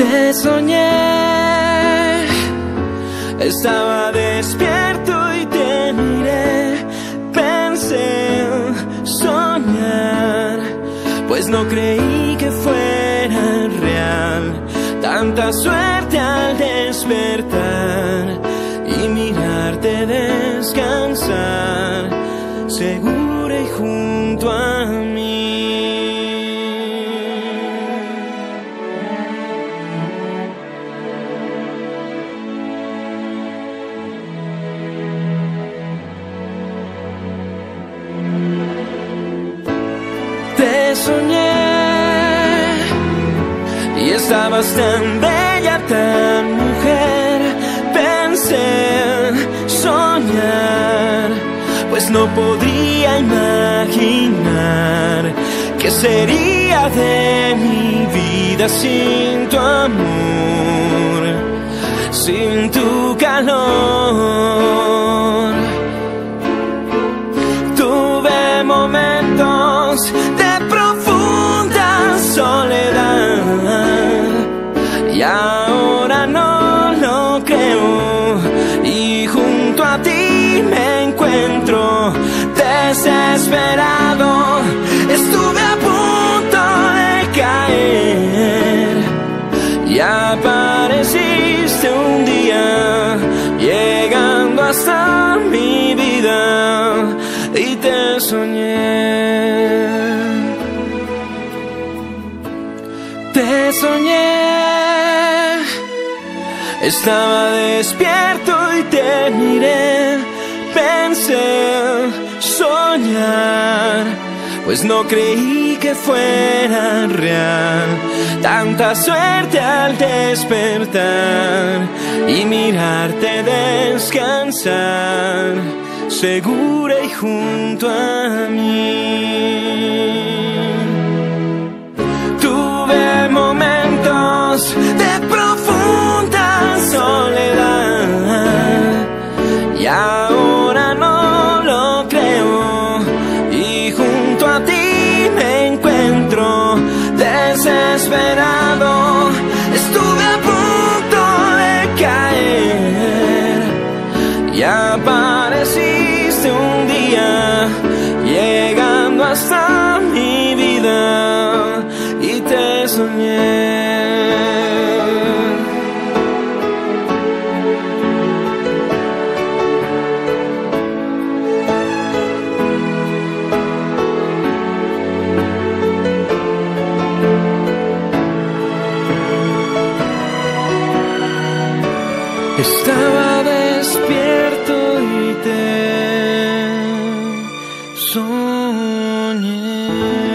Te soñé, estaba despierto y te miré. Pensé soñar, pues no creí que fuera real. Tanta suerte al despertar y mirarte descansar, segura y junto a mí. Te soñé y estabas tan bella, tan mujer. Pensé soñar, pues no podría imaginar qué sería de mi vida sin tu amor, sin tu calor. Tuve momentos de profunda soledad y ahora no lo creo, y junto a ti me encuentro desesperado. Estuve a punto de caer y apareciste un día, llegando hasta mi vida, y te soñé. Te soñé, estaba despierto y te miré. Pensé soñar, pues no creí que fuera real. Tanta suerte al despertar y mirarte descansar, segura y junto a mí. Tuve momentos de profunda soledad y ahora no lo creo, y junto a ti me encuentro desesperado. Estuve a punto de caer y apareciste un día, llegando hasta mi vida, y te soñé. Estaba despierto y te soñé.